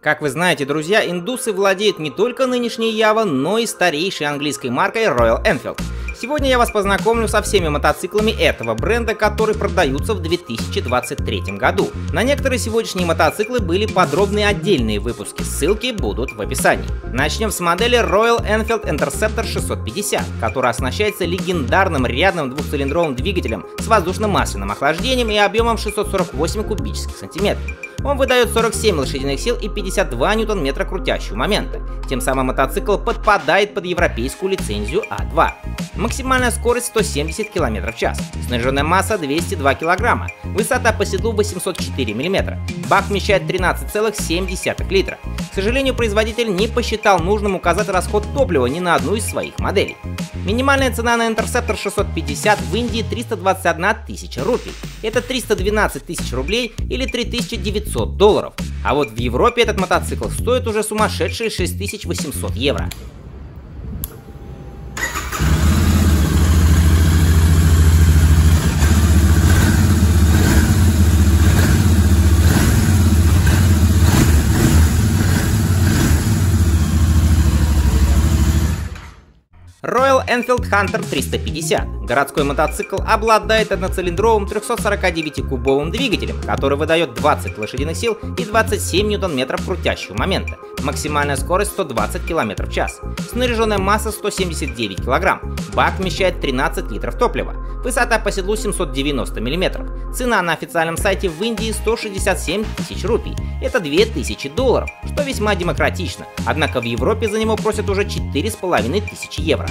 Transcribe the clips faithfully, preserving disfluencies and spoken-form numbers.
Как вы знаете, друзья, индусы владеют не только нынешней Ява, но и старейшей английской маркой Royal Enfield. Сегодня я вас познакомлю со всеми мотоциклами этого бренда, которые продаются в две тысячи двадцать третьем году. На некоторые сегодняшние мотоциклы были подробные отдельные выпуски, ссылки будут в описании. Начнем с модели Royal Enfield Interceptor шестьсот пятьдесят, которая оснащается легендарным рядным двухцилиндровым двигателем с воздушно-масляным охлаждением и объемом шестьсот сорок восемь кубических сантиметров. Он выдает сорок семь лошадиных сил и пятьдесят два ньютон-метра крутящего момента. Тем самым мотоцикл подпадает под европейскую лицензию А два. Максимальная скорость сто семьдесят километров в час. Снаряженная масса двести два килограмма. Высота по седлу восемьсот четыре миллиметра. Бак вмещает тринадцать целых семь десятых литра. К сожалению, производитель не посчитал нужным указать расход топлива ни на одну из своих моделей. Минимальная цена на Interceptor шестьсот пятьдесят в Индии триста двадцать одна тысяча рупий. Это триста двенадцать тысяч рублей или три тысячи девятьсот долларов. А вот в Европе этот мотоцикл стоит уже сумасшедшие шесть тысяч восемьсот евро. Royal Enfield Hunter триста пятьдесят. Городской мотоцикл обладает одноцилиндровым трехсот-сорокадевятикубовым двигателем, который выдает двадцать лошадиных сил и двадцать семь ньютон-метров крутящего момента. Максимальная скорость сто двадцать километров в час. Снаряженная масса сто семьдесят девять килограмм. Бак вмещает тринадцать литров топлива. Высота по седлу семьсот девяносто миллиметров. Цена на официальном сайте в Индии сто шестьдесят семь тысяч рупий. Это две тысячи долларов, что весьма демократично. Однако в Европе за него просят уже четыре с половиной тысячи евро.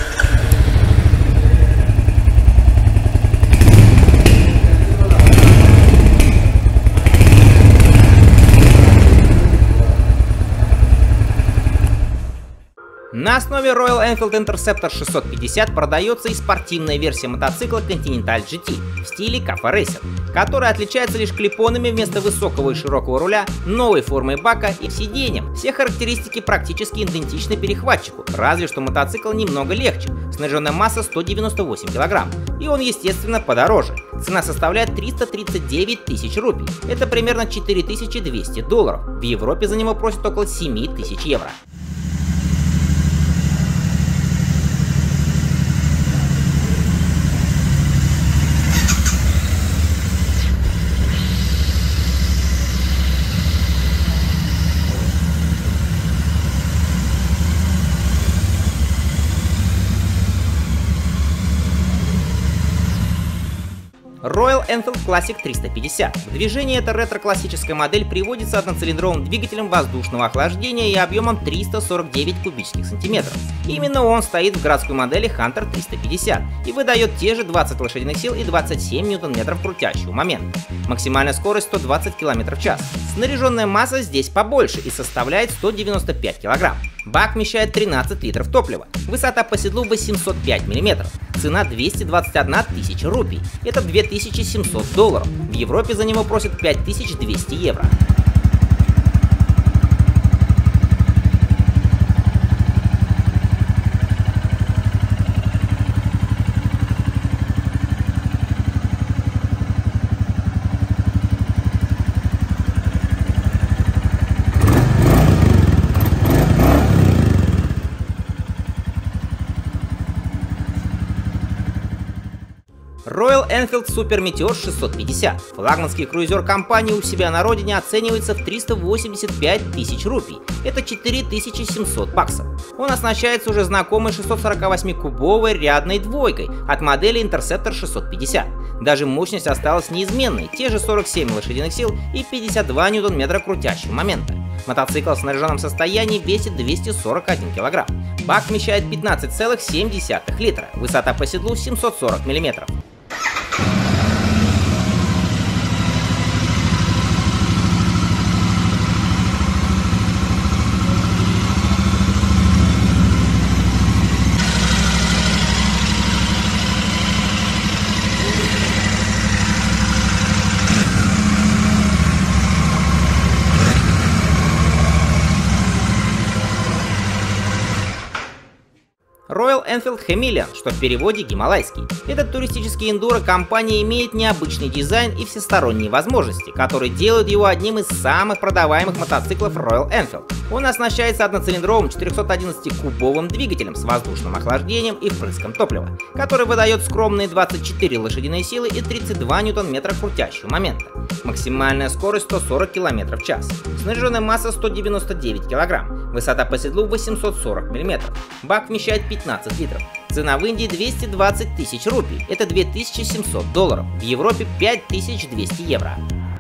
На основе Royal Enfield Interceptor шестьсот пятьдесят продается и спортивная версия мотоцикла Continental джи ти в стиле Cafe Racer, которая отличается лишь клипонами вместо высокого и широкого руля, новой формой бака и сиденьем. Все характеристики практически идентичны перехватчику, разве что мотоцикл немного легче, снаряженная масса сто девяносто восемь килограмм, и он естественно подороже. Цена составляет триста тридцать девять тысяч рупий, это примерно четыре тысячи двести долларов, в Европе за него просят около семь тысяч евро. Royal Enfield Classic триста пятьдесят. В движении эта ретро-классическая модель приводится одноцилиндровым двигателем воздушного охлаждения и объемом триста сорок девять кубических сантиметров. Именно он стоит в городской модели Hunter триста пятьдесят и выдает те же двадцать лошадиных сил и двадцать семь ньютон-метров крутящего момента. Максимальная скорость сто двадцать километров в час. Снаряженная масса здесь побольше и составляет сто девяносто пять килограмм. Бак вмещает тринадцать литров топлива. Высота по седлу восемьсот пять миллиметров. Цена двести двадцать одна тысяча рупий. Это две тысячи семьсот долларов. В Европе за него просят пять тысяч двести евро. Royal Enfield Super Meteor шестьсот пятьдесят. Флагманский круизер компании у себя на родине оценивается в триста восемьдесят пять тысяч рупий. Это четыре тысячи семьсот баксов. Он оснащается уже знакомой шестьсот сорок восемь кубовой рядной двойкой от модели Interceptor шестьсот пятьдесят. Даже мощность осталась неизменной, те же сорок семь лошадиных сил и пятьдесят два ньютон-метра крутящего момента. Мотоцикл в снаряженном состоянии весит двести сорок один килограмм. Бак вмещает пятнадцать целых семь десятых литра. Высота по седлу семьсот сорок миллиметров. Royal Enfield Himalayan, что в переводе гималайский. Этот туристический эндуро компания имеет необычный дизайн и всесторонние возможности, которые делают его одним из самых продаваемых мотоциклов Royal Enfield. Он оснащается одноцилиндровым четырехсотодиннадцатикубовым двигателем с воздушным охлаждением и впрыском топлива, который выдает скромные двадцать четыре лошадиные силы и тридцать два ньютон-метра крутящего момента. Максимальная скорость сто сорок километров в час. Снаряженная масса сто девяносто девять килограмм. Высота по седлу восемьсот сорок миллиметров. Бак вмещает пятнадцать литров. Цена в Индии двести двадцать тысяч рупий, это две тысячи семьсот долларов. В Европе пять тысяч двести евро.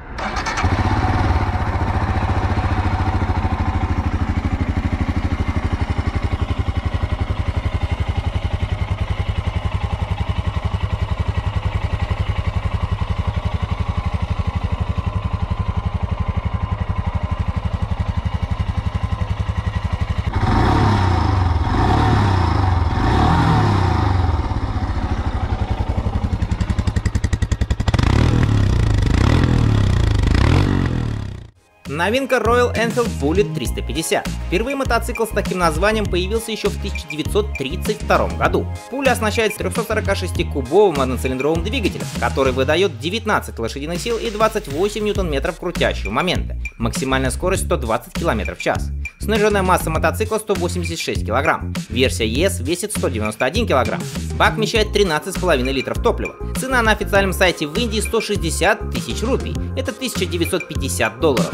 Новинка Royal Enfield Bullet триста пятьдесят. Впервые мотоцикл с таким названием появился еще в тысяча девятьсот тридцать втором году. Пуля оснащается трехсотсорокашестикубовым одноцилиндровым двигателем, который выдает девятнадцать лошадиных сил и двадцать восемь ньютон-метров крутящего момента. Максимальная скорость сто двадцать километров в час. Снаряженная масса мотоцикла сто восемьдесят шесть килограмм. Версия и эс весит сто девяносто один килограмм. Бак вмещает тринадцать с половиной литров топлива. Цена на официальном сайте в Индии сто шестьдесят тысяч рупий, это тысяча девятьсот пятьдесят долларов.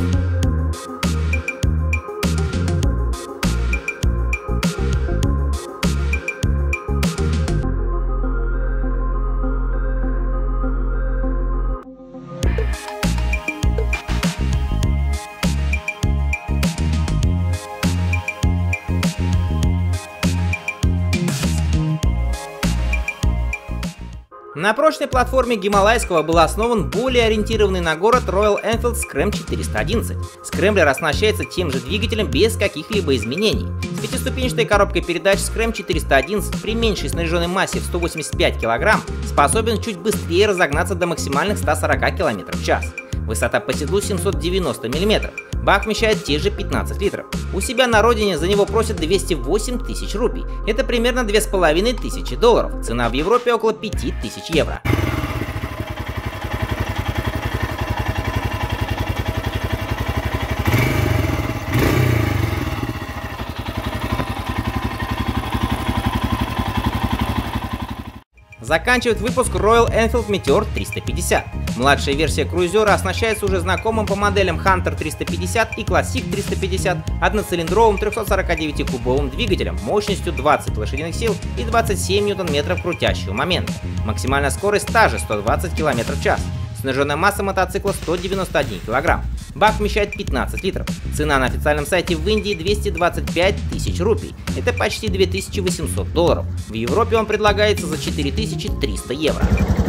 На прочной платформе гималайского был основан более ориентированный на город Royal Enfield Scram четыреста одиннадцать. Скрэмблер оснащается тем же двигателем без каких-либо изменений. С пятиступенчатой коробкой передач Scram четыреста одиннадцать при меньшей снаряженной массе в сто восемьдесят пять килограмм способен чуть быстрее разогнаться до максимальных ста сорока километров в час. Высота по седлу семьсот девяносто миллиметров. Бак вмещает те же пятнадцать литров. У себя на родине за него просят двести восемь тысяч рупий. Это примерно две с половиной тысячи долларов. Цена в Европе около пяти тысяч евро. Заканчивает выпуск Royal Enfield Meteor триста пятьдесят. Младшая версия круизера оснащается уже знакомым по моделям Hunter триста пятьдесят и Classic триста пятьдесят одноцилиндровым трехсотсорокадевятикубовым двигателем мощностью двадцать лошадиных сил и двадцать семь ньютон-метров крутящего момента. Максимальная скорость та же сто двадцать километров в час. Снаряженная масса мотоцикла сто девяносто один килограмм. Бак вмещает пятнадцать литров. Цена на официальном сайте в Индии двести двадцать пять тысяч рупий. Это почти две тысячи восемьсот долларов. В Европе он предлагается за четыре тысячи триста евро.